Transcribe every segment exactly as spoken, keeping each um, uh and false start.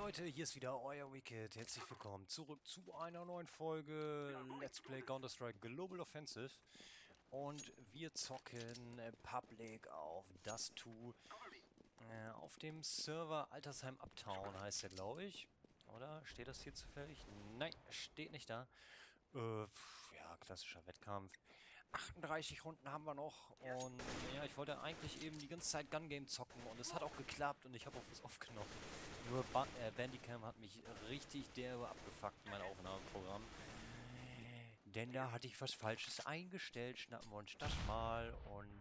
Leute, hier ist wieder euer Wicked. Herzlich willkommen zurück zu einer neuen Folge Let's Play Counter-Strike Global Offensive. Und wir zocken äh, Public auf Dust zwei äh, auf dem Server Altersheim Uptown heißt der, glaube ich. Oder? Steht das hier zufällig? Nein, steht nicht da. Äh, pf, ja, klassischer Wettkampf. achtunddreißig Runden haben wir noch und ja, ich wollte eigentlich eben die ganze Zeit Gun Game zocken und es hat auch geklappt und ich habe auch was aufgenommen. Nur ba äh, Bandicam hat mich richtig derbe abgefuckt, mein Aufnahmeprogramm. Denn da hatte ich was Falsches eingestellt. Schnappen wir uns das mal und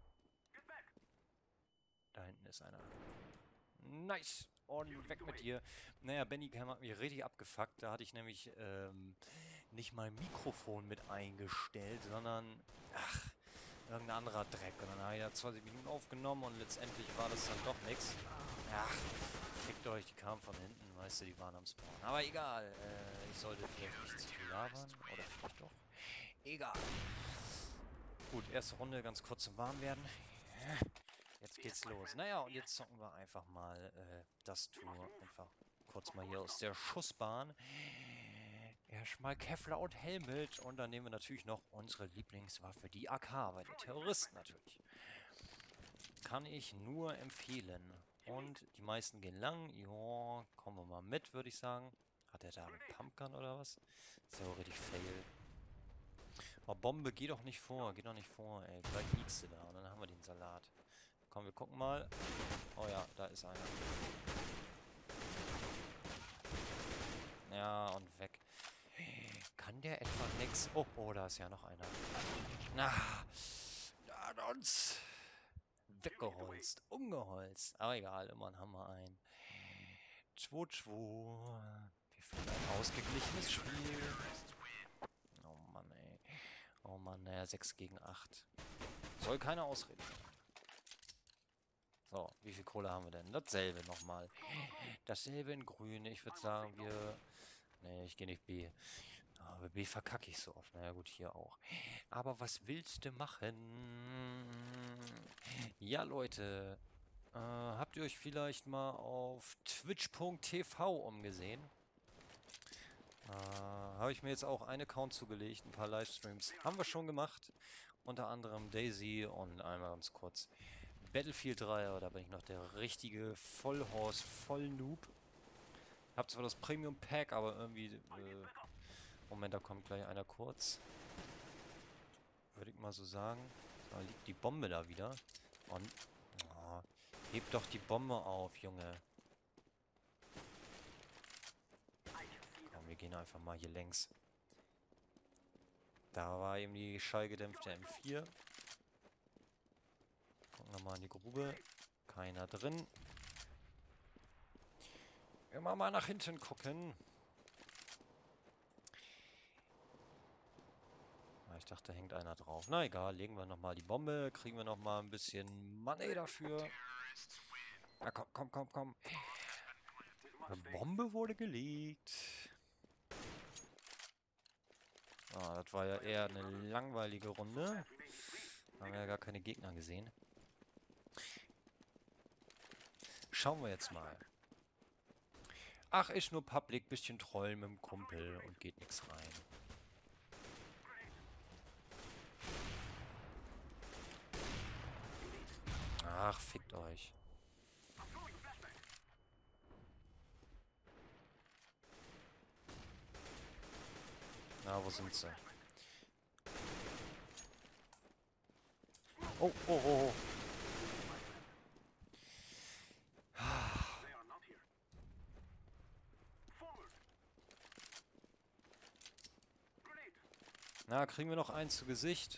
da hinten ist einer. Nice! Und weg mit dir. Naja, Bandicam hat mich richtig abgefuckt. Da hatte ich nämlich ähm, nicht mal Mikrofon mit eingestellt, sondern ach, irgendein anderer Dreck. Und dann habe ich da zwanzig Minuten aufgenommen und letztendlich war das dann doch nichts. Ach, fickt euch, die kamen von hinten, weißt du, die waren am Spawn. Aber egal, äh, ich sollte vielleicht nicht zu viel labern. Oder vielleicht doch. Egal. Gut, erste Runde, ganz kurz zum Warmwerden. Jetzt geht's los. Naja, und jetzt zocken wir einfach mal äh, das Tour. Einfach kurz mal hier aus der Schussbahn. Erstmal Kevlar und Helmet. Und dann nehmen wir natürlich noch unsere Lieblingswaffe, die A K, bei den Terroristen natürlich. Kann ich nur empfehlen. Und die meisten gehen lang. Ja, kommen wir mal mit, würde ich sagen. Hat er da einen Pumpgun oder was? So, richtig fail. Oh, Bombe, geh doch nicht vor. Geh doch nicht vor, ey. Gleich liegst du da und dann haben wir den Salat. Komm, wir gucken mal. Oh ja, da ist einer. Ja, und weg. Kann der etwa nix? Oh, oh, da ist ja noch einer. Na, da hat uns weggeholzt, umgeholzt. Aber egal, immerhin haben wir ein zwei zwei. Wir führen ein ausgeglichenes Spiel. Oh Mann, ey. Oh Mann, naja, sechs gegen acht. Soll keine Ausrede sein. So, wie viel Kohle haben wir denn? Dasselbe nochmal. Dasselbe in grün. Ich würde sagen, wir... Ne, ich gehe nicht B. Aber B verkacke ich so oft. Naja, gut, hier auch. Aber was willst du machen? Ja, Leute. Äh, habt ihr euch vielleicht mal auf twitch punkt t v umgesehen? Äh, habe ich mir jetzt auch einen Account zugelegt, ein paar Livestreams. Haben wir schon gemacht. Unter anderem Daisy und einmal ganz kurz Battlefield drei, aber da bin ich noch der richtige Vollhorst, Vollnoob. Hab zwar das Premium Pack, aber irgendwie... Äh, Moment, da kommt gleich einer kurz. Würde ich mal so sagen. Da liegt die Bombe da wieder. Und... Oh, heb doch die Bombe auf, Junge. Komm, wir gehen einfach mal hier längs. Da war eben die schallgedämpfte M vier. Gucken wir mal in die Grube. Keiner drin. Immer mal nach hinten gucken. Ich dachte, da hängt einer drauf. Na egal, legen wir nochmal die Bombe. Kriegen wir nochmal ein bisschen Money dafür. Na komm, komm, komm, komm. Eine Bombe wurde gelegt. Ah, das war ja eher eine langweilige Runde. Haben wir ja gar keine Gegner gesehen. Schauen wir jetzt mal. Ach, ist nur Public, bisschen trollen mit dem Kumpel und geht nichts rein. Ach, fickt euch. Na, wo sind sie? Oh, oh, oh, oh. Na, kriegen wir noch eins zu Gesicht?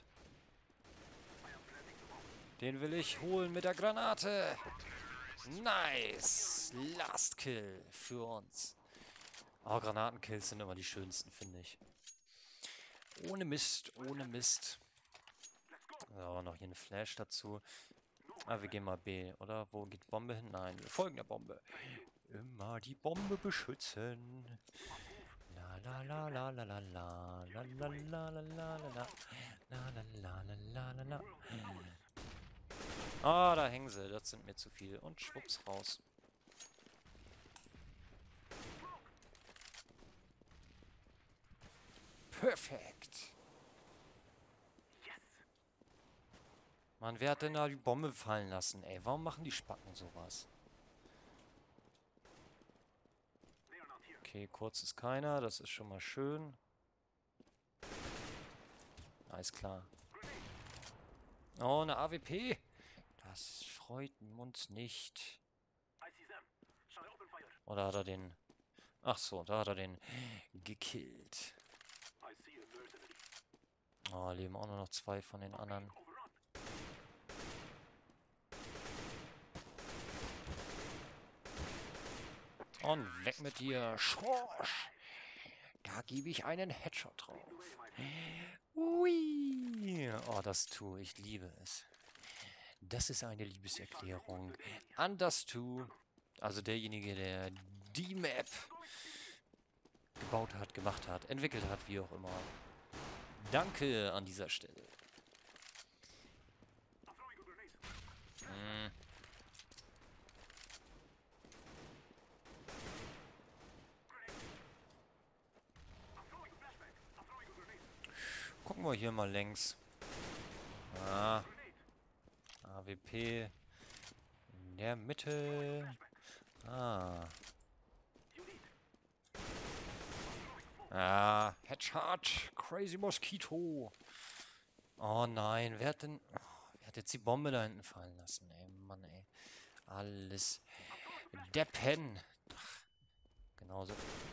Den will ich holen mit der Granate. Nice. Last Kill für uns. Oh, Granatenkills sind immer die schönsten, finde ich. Ohne Mist, ohne Mist. So, noch hier eine Flash dazu. Ah, wir gehen mal B, oder? Wo geht die Bombe hin? Nein, wir folgen der Bombe. Immer die Bombe beschützen. La la la la la la la la la la la la la la la la la la la. Ah, da hängen sie. Das sind mir zu viel. Und schwupps raus. Perfekt. Mann, wer hat denn da die Bombe fallen lassen, ey? Warum machen die Spacken sowas? Okay, kurz ist keiner. Das ist schon mal schön. Alles klar. Oh, eine A W P. Das freut uns nicht. Oder hat er den... Ach so, da hat er den gekillt. Oh, leben auch nur noch zwei von den anderen. Und weg mit dir. Schorsch. Da gebe ich einen Headshot drauf. Ui. Oh, das Tu. Ich liebe es. Das ist eine Liebeserklärung an das Tu. Also derjenige, der die Map gebaut hat, gemacht hat, entwickelt hat, wie auch immer. Danke an dieser Stelle. Hm. Gucken wir hier mal längs. Ah. A W P. In der Mitte. Ah. Ah. Headshot. Crazy Mosquito. Oh nein. Wer hat denn... Oh, wer hat jetzt die Bombe da hinten fallen lassen? Ey, Mann, ey. Alles. Deppen. Ach, genauso.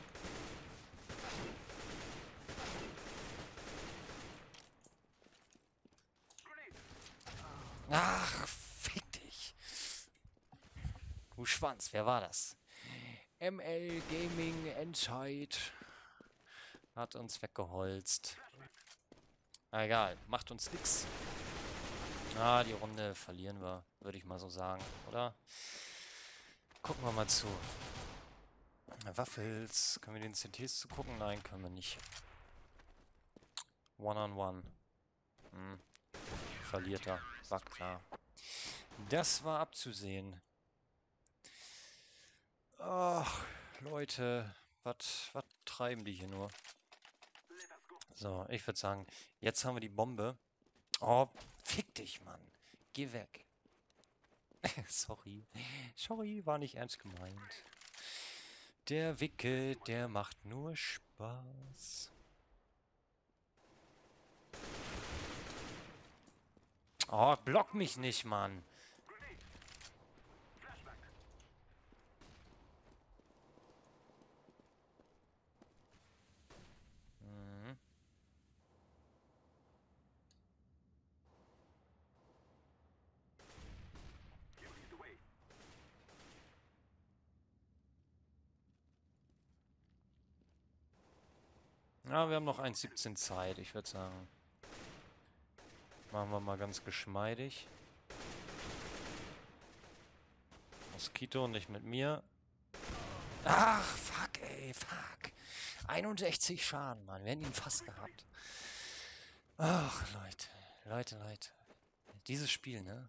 Ach, fick dich. Du Schwanz, wer war das? M L Gaming Endside hat uns weggeholzt. Na egal, macht uns nix. Ah, die Runde verlieren wir, würde ich mal so sagen, oder? Gucken wir mal zu. Waffels, können wir den C Ts zu gucken? Nein, können wir nicht. One-on-one. Hm. Verliert er, war klar. Das war abzusehen. Ach, Leute, was treiben die hier nur? So, ich würde sagen, jetzt haben wir die Bombe. Oh, fick dich, Mann. Geh weg. Sorry. Sorry, war nicht ernst gemeint. Der Wicke, der macht nur Spaß. Oh, block mich nicht, Mann. Mhm. Ja, wir haben noch eins siebzehn Zeit, ich würde sagen. Machen wir mal ganz geschmeidig. Mosquito nicht mit mir. Ach, fuck, ey, fuck. einundsechzig Schaden, Mann. Wir hätten ihn fast gehabt. Ach, Leute. Leute, Leute. Dieses Spiel, ne?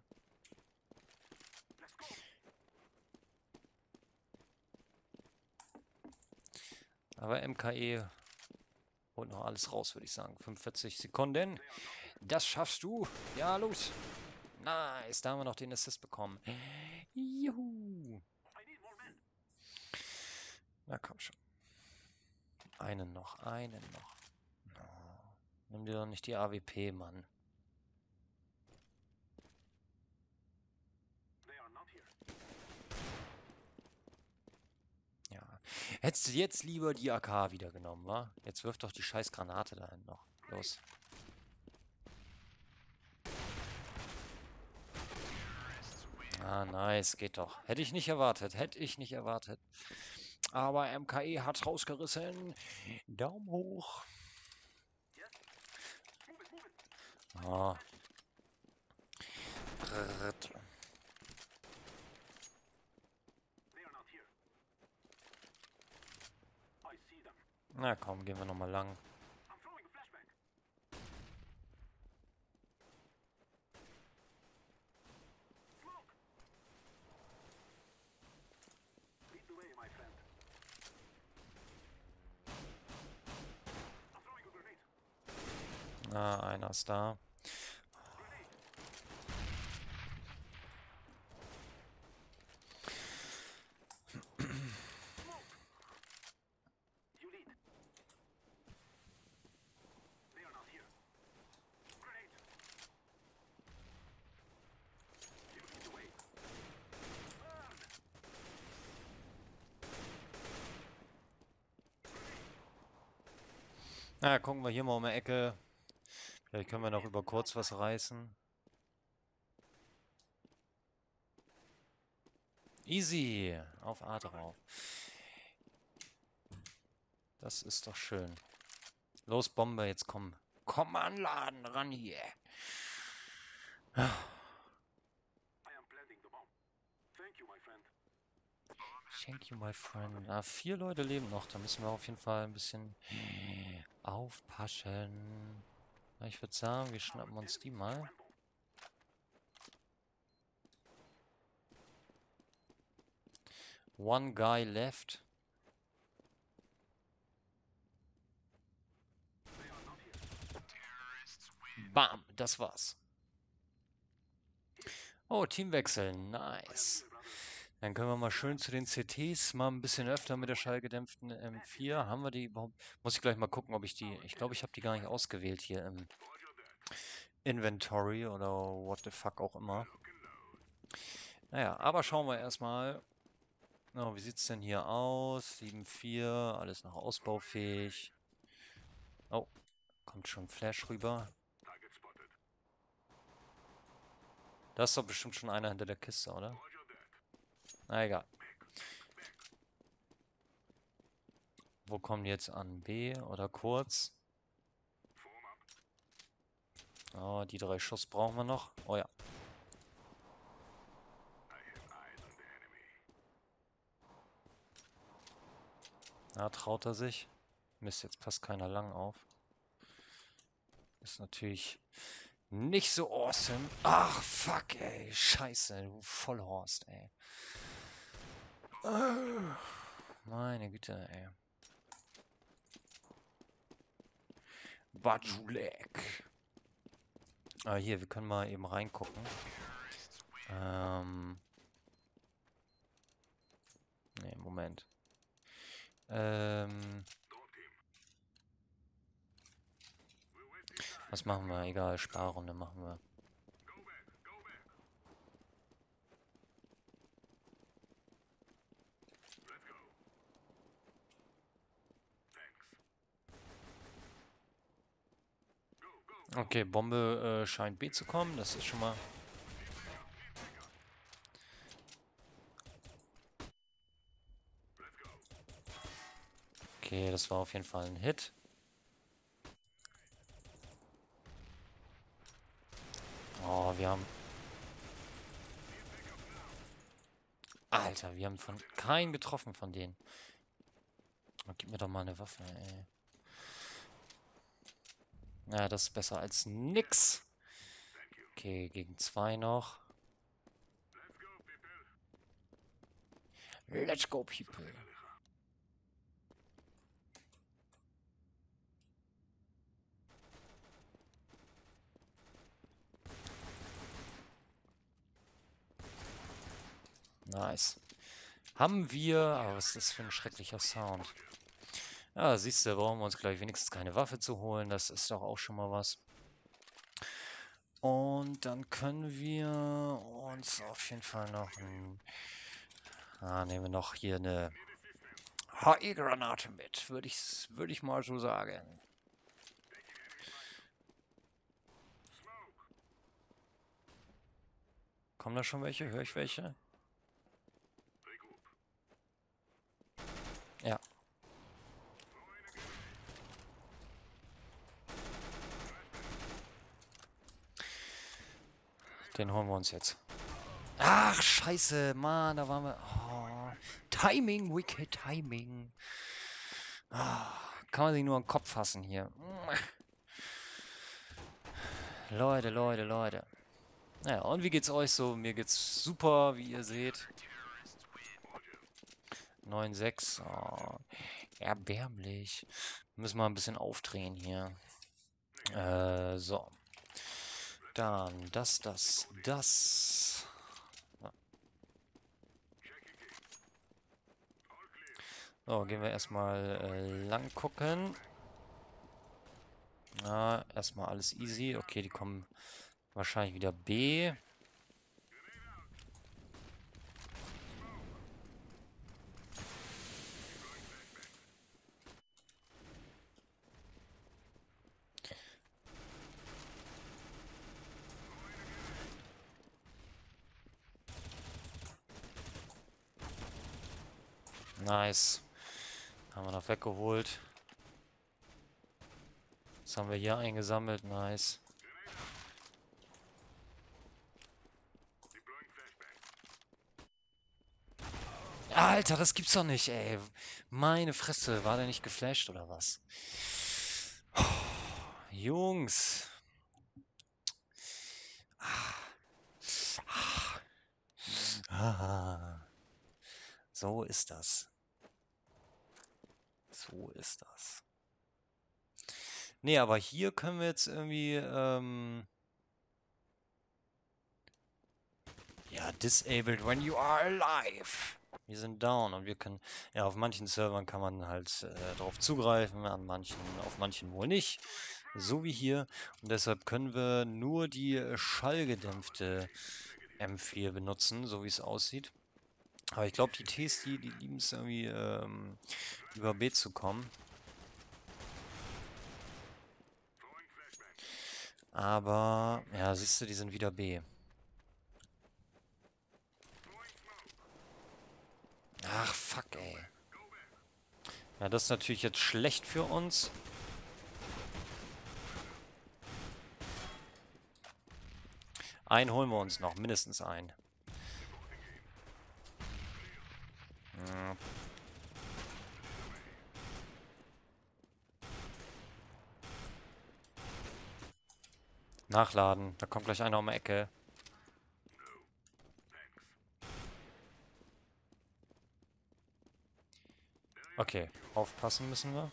Aber M K E holt noch alles raus, würde ich sagen. fünfundvierzig Sekunden. Das schaffst du. Ja, los. Nice. Da haben wir noch den Assist bekommen. Juhu. Na komm schon. Einen noch, einen noch. Oh, nimm dir doch nicht die A W P, Mann. Ja. Hättest du jetzt lieber die A K wieder genommen, wa? Jetzt wirf doch die scheiß Granate dahin noch. Los. Ah, nice. Geht doch. Hätte ich nicht erwartet. Hätte ich nicht erwartet. Aber M K E hat's rausgerissen. Daumen hoch. Ah. Na komm, gehen wir nochmal lang. Ah, einer ist da. Na, gucken wir hier mal um die Ecke. Vielleicht können wir noch über kurz was reißen. Easy. Auf A drauf. Das ist doch schön. Los, Bombe, jetzt komm. Komm anladen, ran hier. Thank you, my friend. Ah, vier Leute leben noch. Da müssen wir auf jeden Fall ein bisschen aufpassen. Ich würde sagen, wir schnappen uns die mal. One guy left. Bam, das war's. Oh, Teamwechsel, nice. Dann können wir mal schön zu den C Ts, mal ein bisschen öfter mit der schallgedämpften M vier. Haben wir die überhaupt? Muss ich gleich mal gucken, ob ich die... Ich glaube, ich habe die gar nicht ausgewählt hier im Inventory oder what the fuck auch immer. Naja, aber schauen wir erstmal. Oh, wie sieht es denn hier aus? sieben Punkt vier, alles noch ausbaufähig. Oh, kommt schon Flash rüber. Da ist doch bestimmt schon einer hinter der Kiste, oder? Na egal. Wo kommen die jetzt an? B oder kurz? Oh, die drei Schuss brauchen wir noch. Oh ja. Da traut er sich. Mist, jetzt passt keiner lang auf. Ist natürlich nicht so awesome. Ach, fuck, ey. Scheiße, du Vollhorst, ey. Oh, meine Güte, ey. Bajulek. Ah, hier, wir können mal eben reingucken. Ähm. Ne, Moment. Ähm. Was machen wir? Egal, Sparrunde machen wir. Okay, Bombe äh, scheint B zu kommen. Das ist schon mal... Okay, das war auf jeden Fall ein Hit. Oh, wir haben... Alter, wir haben von keinen getroffen von denen. Oh, gib mir doch mal eine Waffe, ey. Ja, das ist besser als nix. Okay, gegen zwei noch. Let's go, people. Nice. Haben wir... Aber was ist das für ein schrecklicher Sound? Ja, siehst du, brauchen wir uns gleich wenigstens keine Waffe zu holen. Das ist doch auch schon mal was. Und dann können wir uns auf jeden Fall noch ein... Ah, nehmen wir noch hier eine H E-Granate mit, würde ich, würd ich mal so sagen. Kommen da schon welche? Höre ich welche? Ja. Den holen wir uns jetzt. Ach, scheiße, Mann, da waren wir... Oh, Timing, wicked Timing. Oh, kann man sich nur an den Kopf fassen hier. Leute, Leute, Leute. Naja, und wie geht's euch so? Mir geht's super, wie ihr seht. neun sechs. Oh, erbärmlich. Müssen wir ein bisschen aufdrehen hier. Äh, so. Dann das, das, das. Ja. So, gehen wir erstmal äh, lang gucken. Na, erstmal alles easy. Okay, die kommen wahrscheinlich wieder B. Nice. Haben wir noch weggeholt. Was haben wir hier eingesammelt? Nice. Alter, das gibt's doch nicht, ey. Meine Fresse, war der nicht geflasht oder was? Oh, Jungs. Ah. So ist das. So ist das. Nee, aber hier können wir jetzt irgendwie, ähm ja, disabled when you are alive. Wir sind down und wir können, ja, auf manchen Servern kann man halt äh, darauf zugreifen, an manchen, auf manchen wohl nicht. So wie hier. Und deshalb können wir nur die äh, schallgedämpfte M vier benutzen, so wie es aussieht. Aber ich glaube, die Ts, die, die lieben es irgendwie, ähm, über B zu kommen. Aber, ja, siehst du, die sind wieder B. Ach, fuck, ey. Ja, das ist natürlich jetzt schlecht für uns. Einen holen wir uns noch, mindestens einen. Ja. Nachladen, da kommt gleich einer um die Ecke. Okay, aufpassen müssen wir.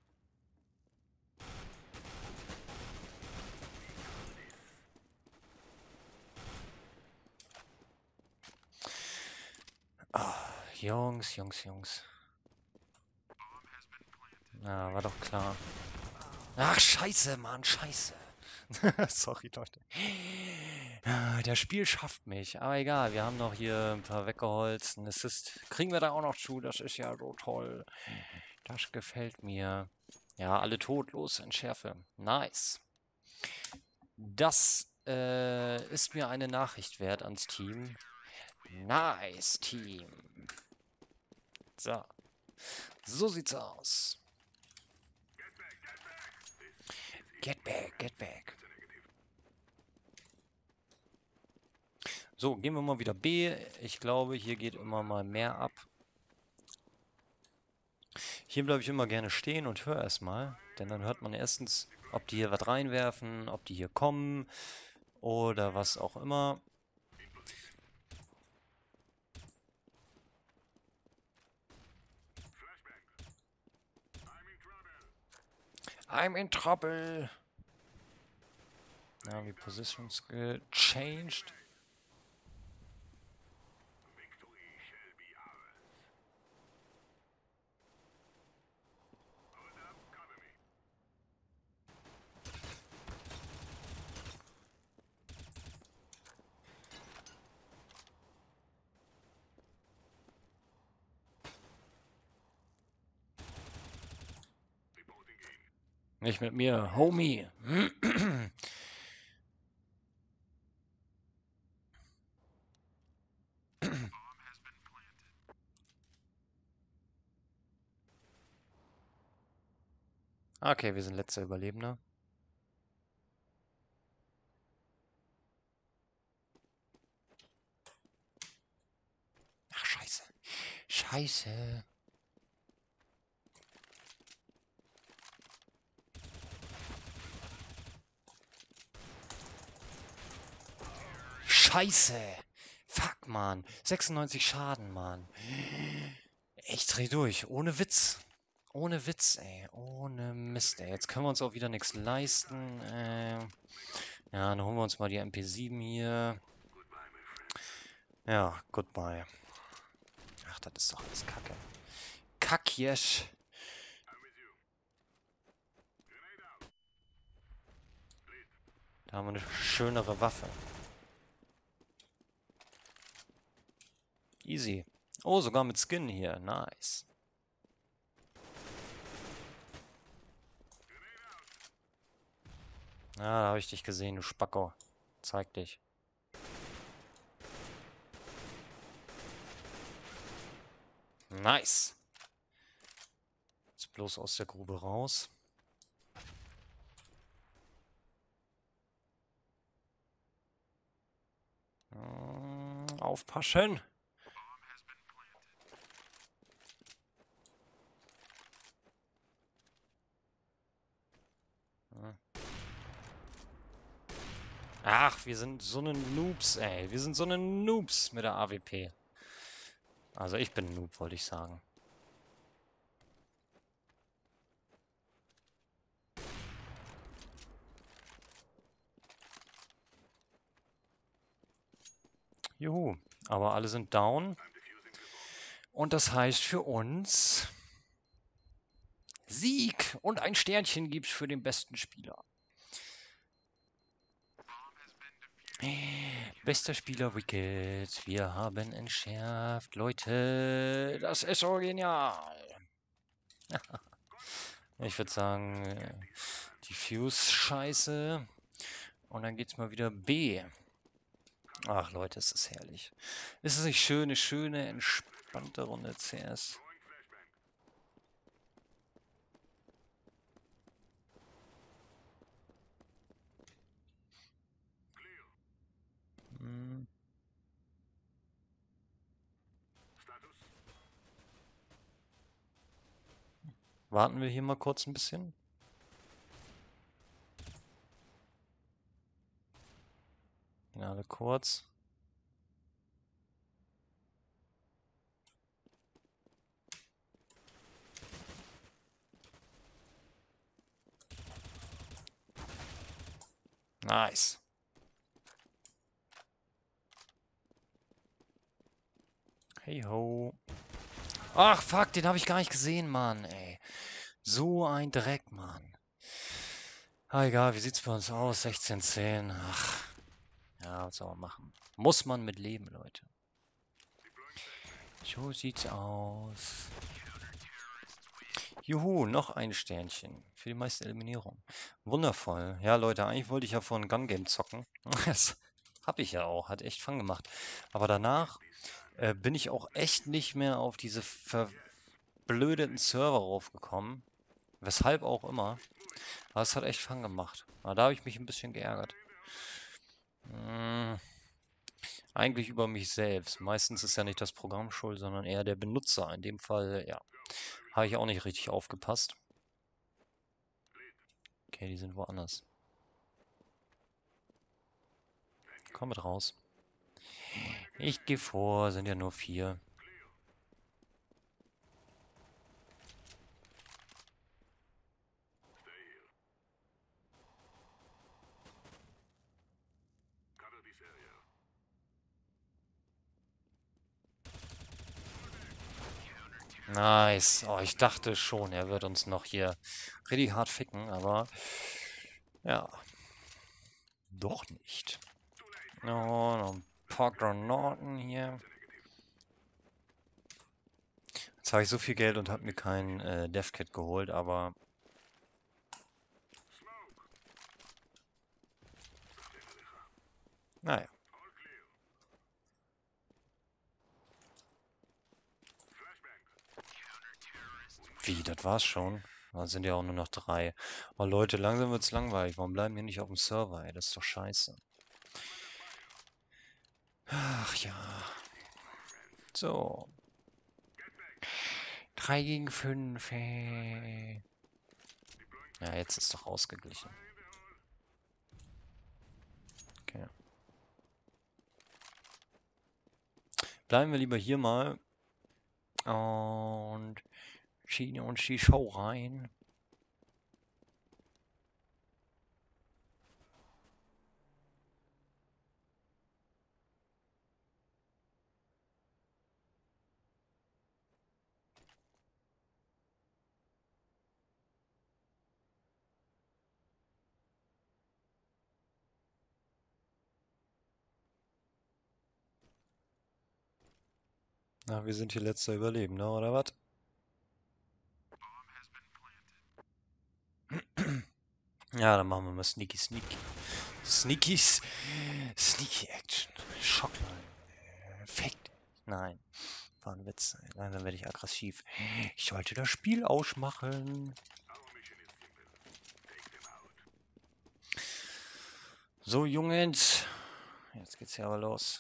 Ah, Jungs, Jungs, Jungs. Ja, war doch klar. Ach, scheiße, Mann, scheiße. Sorry, Leute. Ah, der Spiel schafft mich. Aber egal, wir haben noch hier ein paar weggeholzt. Ein Assist kriegen wir da auch noch zu. Das ist ja so toll. Das gefällt mir. Ja, alle tot. Los, Entschärfe. Nice. Das äh, ist mir eine Nachricht wert ans Team. Nice, Team. So. So sieht's aus. Get back, get back. So, gehen wir mal wieder B. Ich glaube, hier geht immer mal mehr ab. Hier bleibe ich immer gerne stehen und höre erstmal. Denn dann hört man erstens, ob die hier was reinwerfen, ob die hier kommen oder was auch immer. I'm in trouble. Now the positions get changed. Nicht mit mir, Homie. Okay, wir sind letzter Überlebender. Ach, scheiße. Scheiße. Scheiße. Fuck, Mann. sechsundneunzig Schaden, Mann. Ich dreh durch. Ohne Witz. Ohne Witz, ey. Ohne Mist, ey. Jetzt können wir uns auch wieder nichts leisten. Äh, ja, dann holen wir uns mal die M P sieben hier. Ja, goodbye. Ach, das ist doch alles Kacke. Kackjesch. Da haben wir eine schönere Waffe. Easy. Oh, sogar mit Skin hier. Nice. Ah, da habe ich dich gesehen, du Spacko. Zeig dich. Nice. Jetzt bloß aus der Grube raus. Hm, aufpassen. Hm. Ach, wir sind so eine Noobs, ey. Wir sind so eine Noobs mit der A W P. Also ich bin ein Noob, wollte ich sagen. Juhu. Aber alle sind down. Und das heißt für uns Sieg. Und ein Sternchen gibt's für den besten Spieler. Bester Spieler Wicked. Wir haben entschärft. Leute, das ist so genial. Ich würde sagen, äh, die Fuse-Scheiße. Und dann geht's mal wieder B. Ach Leute, es ist herrlich. Ist es nicht schön, eine schöne, entspannte Runde C S? Hm. Warten wir hier mal kurz ein bisschen. Alle kurz. Nice. Hey ho. Ach fuck, den habe ich gar nicht gesehen, Mann, ey. So ein Dreck, Mann. Ah, egal, wie sieht's bei uns aus? sechzehn zehn. Ach. Ja, was soll man machen? Muss man mit leben, Leute. So sieht's aus. Juhu, noch ein Sternchen für die meiste Eliminierung. Wundervoll. Ja, Leute, eigentlich wollte ich ja vor ein Gun Game zocken. Das habe ich ja auch, hat echt Fun gemacht. Aber danach äh, bin ich auch echt nicht mehr auf diese verblödeten Server raufgekommen. Weshalb auch immer. Aber es hat echt Fun gemacht. Aber da habe ich mich ein bisschen geärgert. Hm, eigentlich über mich selbst. Meistens ist ja nicht das Programm schuld, sondern eher der Benutzer. In dem Fall, ja, habe ich auch nicht richtig aufgepasst. Okay, die sind woanders. Komm mit raus. Ich gehe vor, sind ja nur vier. Nice. Oh, ich dachte schon, er wird uns noch hier richtig hart ficken, aber ja, doch nicht. Oh, noch ein paar Granaten hier. Jetzt habe ich so viel Geld und habe mir kein äh, Dev-Kit geholt, aber naja. Wie, das war's schon? Da sind ja auch nur noch drei. Oh Leute, langsam wird's langweilig. Warum bleiben wir nicht auf dem Server, ey? Das ist doch scheiße. Ach ja. So. drei gegen fünf. Hey. Ja, jetzt ist doch ausgeglichen. Okay. Bleiben wir lieber hier mal. Und Ziehen uns die Show rein. Na, wir sind hier letzter Überlebender, oder was? Ja, dann machen wir mal Sneaky Sneaky. Sneakies. Sneaky Action. Schockline. Fake. Nein. War ein Witz. Nein, dann werde ich aggressiv. Ich sollte das Spiel ausmachen. So, Jungs. Jetzt geht's ja aber los.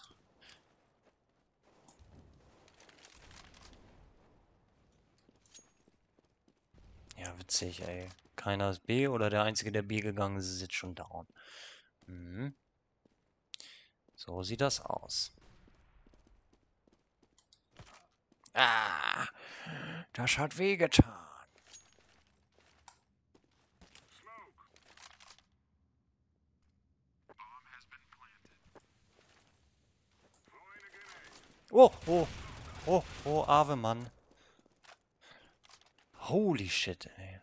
Ja, witzig, ey. Keiner ist B oder der Einzige, der B gegangen ist, ist jetzt schon down. Mhm. So sieht das aus. Ah, das hat wehgetan. Oh, oh, oh, oh, Ave Mann. Holy shit, ey.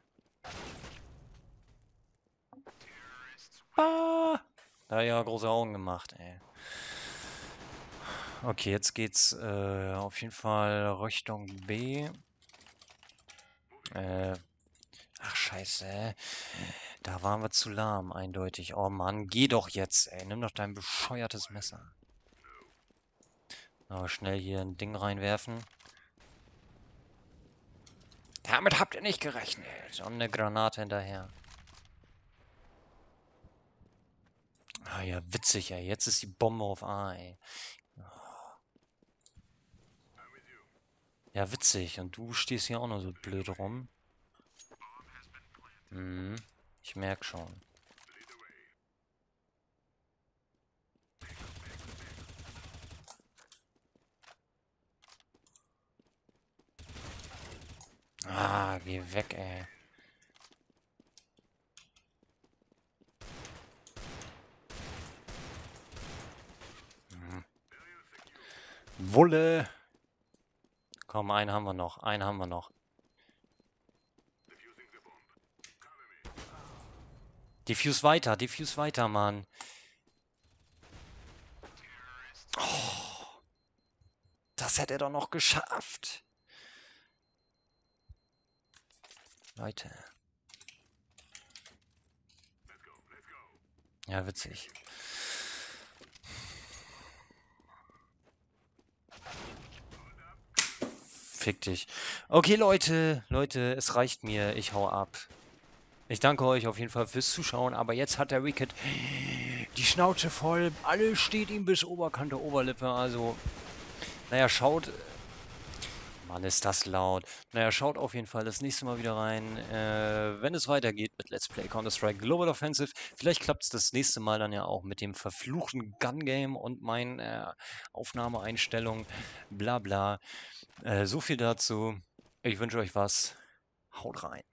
Ah, da ja große Augen gemacht, ey. Okay, jetzt geht's äh, auf jeden Fall Richtung B. Äh, ach scheiße. Da waren wir zu lahm, eindeutig. Oh Mann, geh doch jetzt, ey. Nimm doch dein bescheuertes Messer. Aber schnell hier ein Ding reinwerfen. Damit habt ihr nicht gerechnet. Und eine Granate hinterher. Ah ja, witzig, ey. Jetzt ist die Bombe auf A, ey. Ja, witzig. Und du stehst hier auch noch so blöd rum. Hm, ich merk schon. Ah, geh weg, ey. Hm. Wulle. Komm, einen haben wir noch. Einen haben wir noch. Diffuse weiter, diffuse weiter, Mann. Oh, das hätte er doch noch geschafft. Leute. Ja, witzig. Fick dich. Okay, Leute, Leute, es reicht mir. Ich hau ab. Ich danke euch auf jeden Fall fürs Zuschauen, aber jetzt hat der Wicked die Schnauze voll. Alles steht ihm bis Oberkante Oberlippe, also... Naja, schaut... Mann, ist das laut. Naja, schaut auf jeden Fall das nächste Mal wieder rein, äh, wenn es weitergeht mit Let's Play Counter-Strike Global Offensive. Vielleicht klappt es das nächste Mal dann ja auch mit dem verfluchten Gun-Game und meinen äh, Aufnahmeeinstellungen, bla bla. Äh, so viel dazu. Ich wünsche euch was. Haut rein.